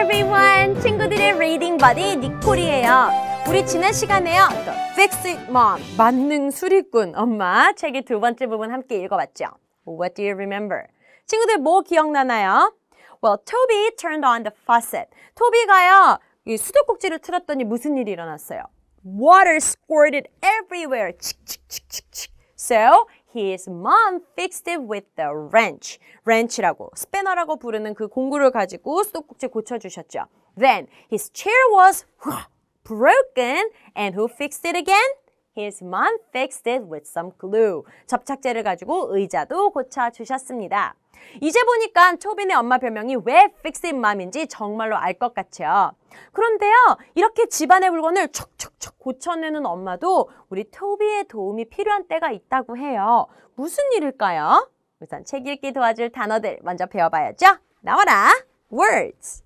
everyone! 친구들의 reading buddy 니콜이에요. 우리 지난 시간에요. The Fix It Mom, 만능 수리꾼 엄마 책의 두 번째 부분 함께 읽어봤죠. What do you remember? 친구들 뭐 기억나나요? Well, Toby turned on the faucet. 토비가요, 이 수도꼭지를 틀었더니 무슨 일이 일어났어요? Water squirted everywhere. 칙칙칙칙칙. So, his mom fixed it with the wrench. wrench라고, 스패너라고 부르는 그 공구를 가지고 수도꼭지 고쳐주셨죠. Then, his chair was broken. And who fixed it again? His mom fixed it with some glue. 접착제를 가지고 의자도 고쳐주셨습니다. 이제 보니까 토빈의 엄마 별명이 왜 Fix It Mom인지 정말로 알 것 같죠. 그런데요, 이렇게 집안의 물건을 척척척 고쳐내는 엄마도 우리 토비의 도움이 필요한 때가 있다고 해요. 무슨 일일까요? 우선 책 읽기 도와줄 단어들 먼저 배워봐야죠. 나와라! Words!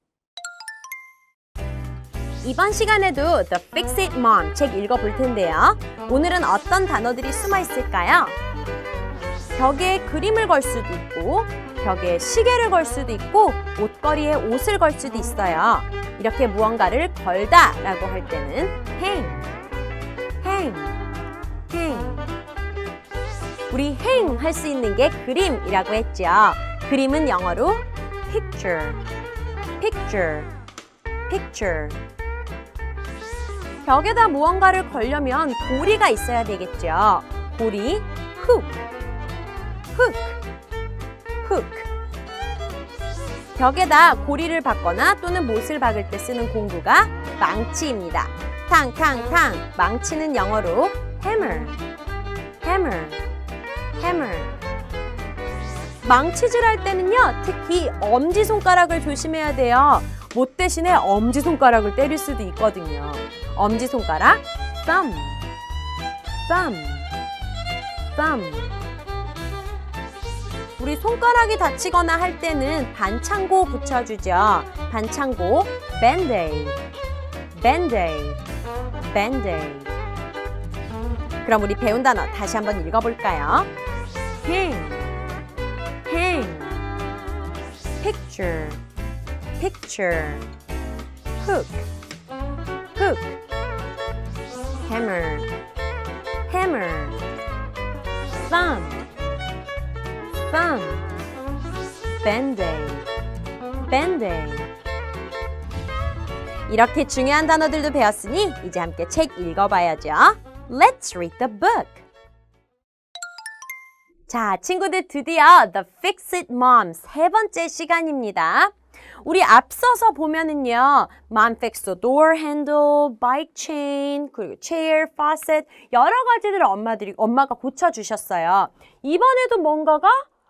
이번 시간에도 The Fix It Mom 책 읽어볼 텐데요. 오늘은 어떤 단어들이 숨어 있을까요? 벽에 그림을 걸 수도 있고 벽에 시계를 걸 수도 있고 옷걸이에 옷을 걸 수도 있어요. 이렇게 무언가를 걸다 라고 할 때는 hang, hang, hang. 우리 hang 할 수 있는 게 그림이라고 했죠. 그림은 영어로 picture, picture, picture. 벽에다 무언가를 걸려면 고리가 있어야 되겠죠. 고리, hook, hook, hook. 벽에다 고리를 박거나 또는 못을 박을 때 쓰는 공구가 망치입니다. 탕탕탕, 망치는 영어로 hammer, hammer, hammer. 망치질 할 때는요, 특히 엄지손가락을 조심해야 돼요. 못 대신에 엄지손가락을 때릴 수도 있거든요. 엄지손가락, thumb, thumb, thumb. 우리 손가락이 다치거나 할 때는 반창고 붙여주죠. 반창고, band-aid, band-aid, band-aid. 그럼 우리 배운 단어 다시 한번 읽어볼까요? hang, hang, picture, picture, hook, hook, hammer, hammer, thumb, thumb, band-aid, band-aid. 이렇게 중요한 단어들도 배웠으니 이제 함께 책 읽어봐야죠. Let's read the book. 자, 친구들 드디어 The Fix It Mom 세 번째 시간입니다. 우리 앞서서 보면은요, Mom fixed the door handle, bike chain, 그리고 chair, faucet 여러 가지들을 엄마가 고쳐주셨어요. 이번에도 뭔가가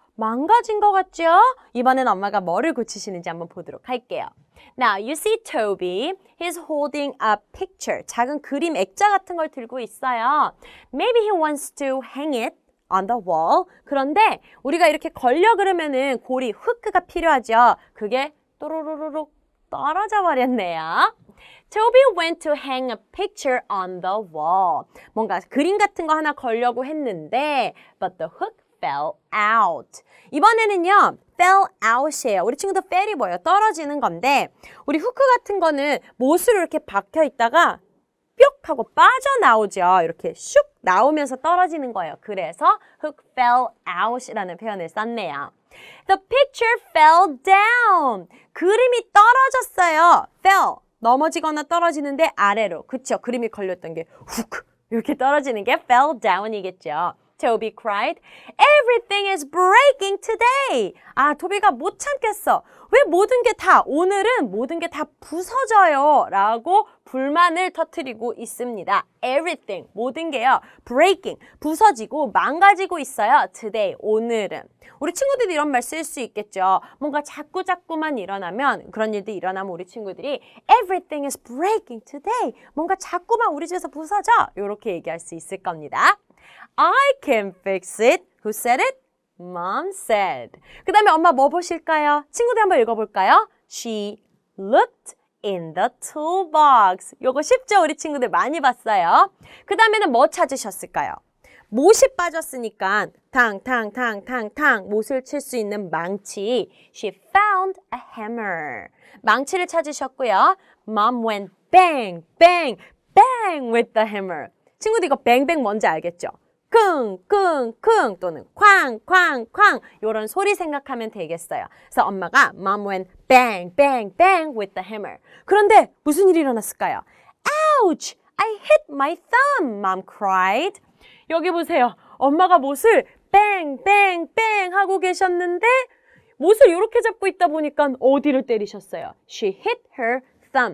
망가진 것 같죠? 이번엔 엄마가 뭐를 고치시는지 한번 보도록 할게요. Now, you see Toby. He's holding a picture. 작은 그림 액자 같은 걸 들고 있어요. Maybe he wants to hang it on the wall. 그런데 우리가 이렇게 걸려 그러면은 고리, 후크가 필요하죠. 그게 또로로로록 떨어져 버렸네요. Toby went to hang a picture on the wall. 뭔가 그림 같은 거 하나 걸려고 했는데 but the hook fell out. 이번에는요, fell out이에요. 우리 친구들 fell이 뭐예요? 떨어지는 건데 우리 후크 같은 거는 못으로 이렇게 박혀 있다가 뿅 하고 빠져나오죠. 이렇게 슉 나오면서 떨어지는 거예요. 그래서 hook fell out이라는 표현을 썼네요. The picture fell down. 그림이 떨어졌어요. fell, 넘어지거나 떨어지는데 아래로. 그쵸? 그림이 걸렸던 게 훅 이렇게 떨어지는 게 fell down이겠죠. Toby cried, Everything is breaking today. 아, 토비가 못 참겠어. 왜 모든 게 다, 오늘은 모든 게 다 부서져요. 라고 불만을 터뜨리고 있습니다. Everything, 모든 게요. Breaking, 부서지고 망가지고 있어요. Today, 오늘은. 우리 친구들이 이런 말 쓸 수 있겠죠. 뭔가 자꾸자꾸만 일어나면, 그런 일들이 일어나면 우리 친구들이 Everything is breaking today. 뭔가 자꾸만 우리 집에서 부서져. 이렇게 얘기할 수 있을 겁니다. I can fix it. Who said it? Mom said. 그 다음에 엄마 뭐 보실까요? 친구들 한번 읽어볼까요? She looked in the toolbox. 요거 쉽죠? 우리 친구들 많이 봤어요. 그 다음에는 뭐 찾으셨을까요? 못이 빠졌으니까 탕탕탕탕탕 못을 칠 수 있는 망치. She found a hammer. 망치를 찾으셨고요. Mom went bang, bang, bang with the hammer. 친구들 이거 뱅뱅 뭔지 알겠죠? 킁, 킁, 킁 또는 쾅, 쾅, 쾅 이런 소리 생각하면 되겠어요. 그래서 엄마가 Mom went bang, bang, bang with the hammer. 그런데 무슨 일이 일어났을까요? Ouch! I hit my thumb, Mom cried. 여기 보세요. 엄마가 못을 bang, bang, bang 하고 계셨는데 못을 이렇게 잡고 있다 보니까 어디를 때리셨어요? She hit her thumb.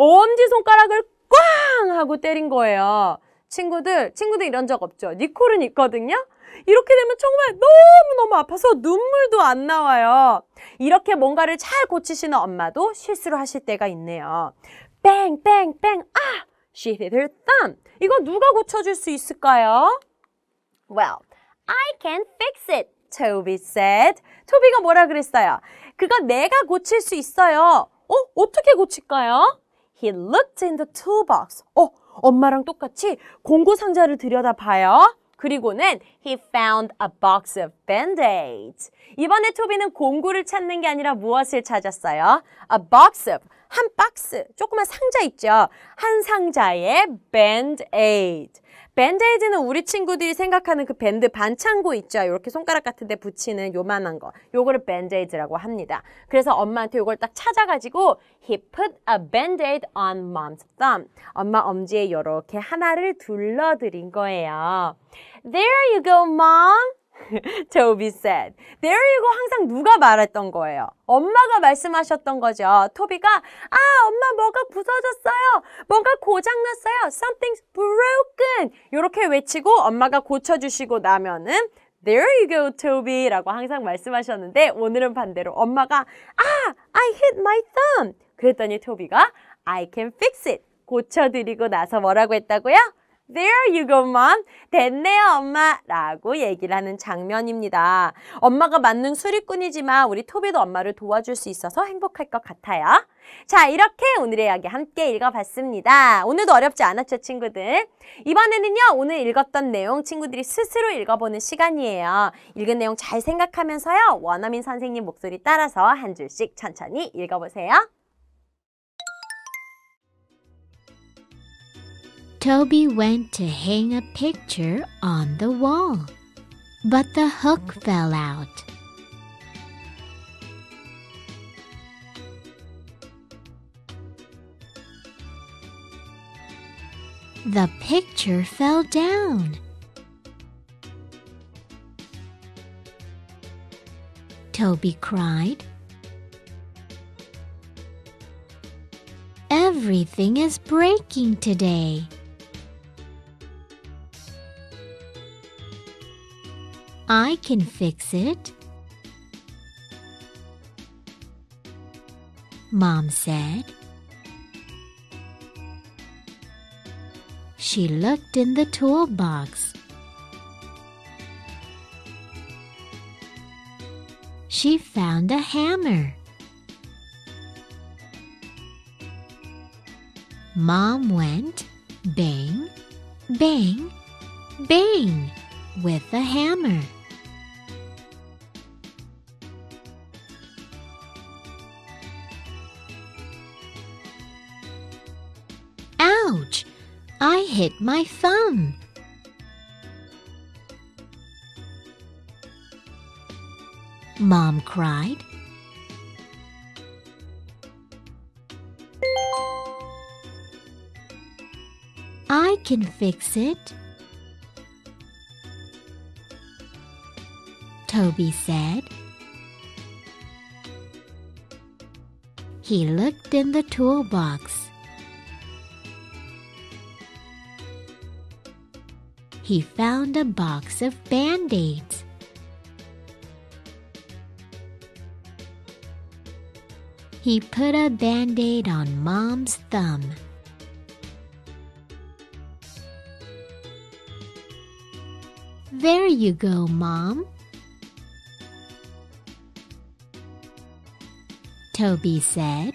엄지손가락을 꽝 하고 때린 거예요. 친구들 이런 적 없죠? 니콜은 있거든요? 이렇게 되면 정말 너무너무 아파서 눈물도 안 나와요. 이렇게 뭔가를 잘 고치시는 엄마도 실수를 하실 때가 있네요. 뱅, 뱅, 뱅, 아! She hit her thumb. 이거 누가 고쳐줄 수 있을까요? Well, I can fix it, Toby said. 토비가 뭐라 그랬어요? 그거 내가 고칠 수 있어요. 어떻게 고칠까요? He looked in the toolbox. 엄마랑 똑같이 공구 상자를 들여다봐요. 그리고는 he found a box of band-aids. 이번에 토비는 공구를 찾는 게 아니라 무엇을 찾았어요? A box of, 한 박스, 조그만 상자 있죠? 한 상자에 band-aid. 밴드에이드는 우리 친구들이 생각하는 그 밴드 반창고 있죠? 이렇게 손가락 같은 데 붙이는 요만한 거. 요거를 밴드에이드라고 합니다. 그래서 엄마한테 요걸 딱 찾아가지고 He put a band-aid on mom's thumb. 엄마 엄지에 이렇게 하나를 둘러드린 거예요. There you go, mom. Toby said. There you go 항상 누가 말했던 거예요? 엄마가 말씀하셨던 거죠. 토비가 엄마 뭐가 부서졌어요. 뭐가 고장났어요. Something's broken. 이렇게 외치고 엄마가 고쳐주시고 나면은 There you go, Toby 라고 항상 말씀하셨는데 오늘은 반대로 엄마가 I hit my thumb. 그랬더니 토비가 I can fix it. 고쳐드리고 나서 뭐라고 했다고요? There you go, mom. 됐네요, 엄마. 라고 얘기를 하는 장면입니다. 엄마가 만능 수리꾼이지만 우리 토비도 엄마를 도와줄 수 있어서 행복할 것 같아요. 자, 이렇게 오늘의 이야기 함께 읽어봤습니다. 오늘도 어렵지 않았죠, 친구들? 이번에는요, 오늘 읽었던 내용 친구들이 스스로 읽어보는 시간이에요. 읽은 내용 잘 생각하면서요, 원어민 선생님 목소리 따라서 한 줄씩 천천히 읽어보세요. Toby went to hang a picture on the wall, but the hook fell out. The picture fell down. Toby cried. Everything is breaking today. I can fix it, Mom said. She looked in the toolbox. She found a hammer. Mom went bang, bang, bang with the hammer. Ouch! I hit my thumb. Mom cried. I can fix it, Toby said. He looked in the toolbox. He found a box of Band-Aids. He put a Band-Aid on Mom's thumb. There you go, Mom, Toby said.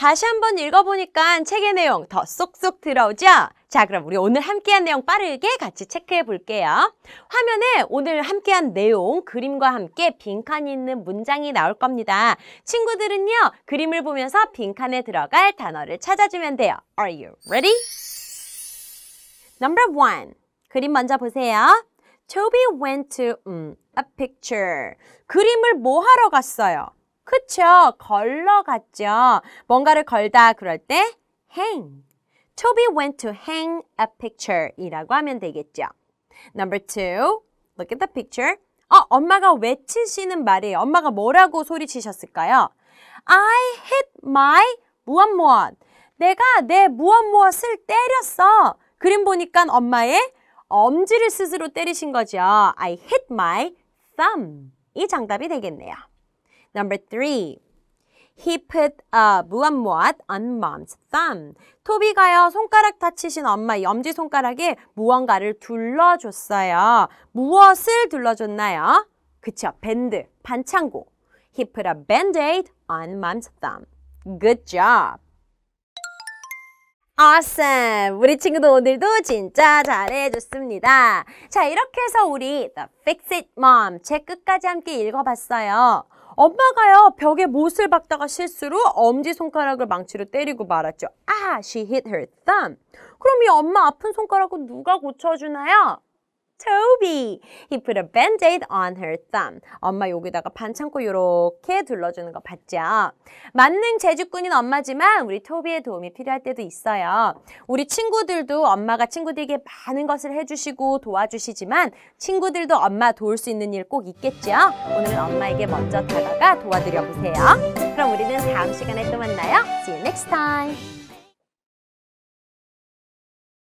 다시 한번 읽어보니까 책의 내용 더 쏙쏙 들어오죠? 자, 그럼 우리 오늘 함께한 내용 빠르게 같이 체크해 볼게요. 화면에 오늘 함께한 내용, 그림과 함께 빈칸이 있는 문장이 나올 겁니다. 친구들은요, 그림을 보면서 빈칸에 들어갈 단어를 찾아주면 돼요. Are you ready? Number 1. 그림 먼저 보세요. Toby went to a picture. 그림을 뭐 하러 갔어요? 그쵸, 걸러 갔죠. 뭔가를 걸다 그럴 때 hang. Toby went to hang a picture 이라고 하면 되겠죠. Number 2, look at the picture. 엄마가 외치시는 말이에요. 엄마가 뭐라고 소리치셨을까요? I hit my 무엇무엇. 내가 내 무엇무엇을 때렸어. 그림 보니까 엄마의 엄지를 스스로 때리신 거죠. I hit my thumb. 이 정답이 되겠네요. Number 3. He put a 무엇무엇 on mom's thumb. 토비가요, 손가락 다치신 엄마 엄지손가락에 무언가를 둘러줬어요. 무엇을 둘러줬나요? 그쵸, 밴드, 반창고. He put a band-aid on mom's thumb. Good job. Awesome! 우리 친구도 오늘도 진짜 잘해줬습니다. 자, 이렇게 해서 우리 The Fix It Mom 책 끝까지 함께 읽어봤어요. 엄마가요, 벽에 못을 박다가 실수로 엄지손가락을 망치로 때리고 말았죠. She hit her thumb. 그럼 이 엄마 아픈 손가락은 누가 고쳐주나요? Toby. He put a band-aid on her thumb. 엄마 여기다가 반창고 이렇게 둘러주는 거 봤죠? 만능 재주꾼인 엄마지만 우리 토비의 도움이 필요할 때도 있어요. 우리 친구들도 엄마가 친구들에게 많은 것을 해주시고 도와주시지만 친구들도 엄마 도울 수 있는 일 꼭 있겠죠? 오늘은 엄마에게 먼저 다가가 도와드려 보세요. 그럼 우리는 다음 시간에 또 만나요. See you next time.